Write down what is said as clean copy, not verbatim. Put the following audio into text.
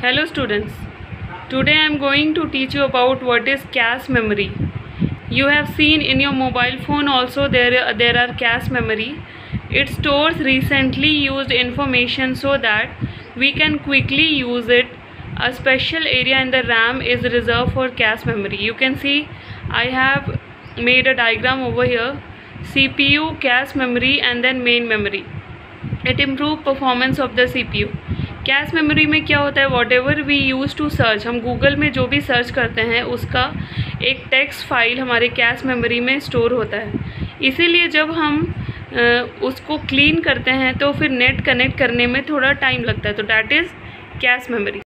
Hello students, today I am going to teach you about what is cache memory. You have seen in your mobile phone also there are cache memory. It stores recently used information so that we can quickly use it. A special area in the RAM is reserved for cache memory. You can see I have made a diagram over here. CPU, cache memory and then main memory. It improves performance of the CPU. Cache memory में क्या होता है, whatever we use to search, हम Google में जो भी search करते हैं उसका एक टेक्स्ट फाइल हमारे कैश मेमोरी में स्टोर होता है. इसीलिए जब हम उसको क्लीन करते हैं तो फिर नेट कनेक्ट करने में थोड़ा टाइम लगता है, तो डैट इज़ कैश मेमोरी.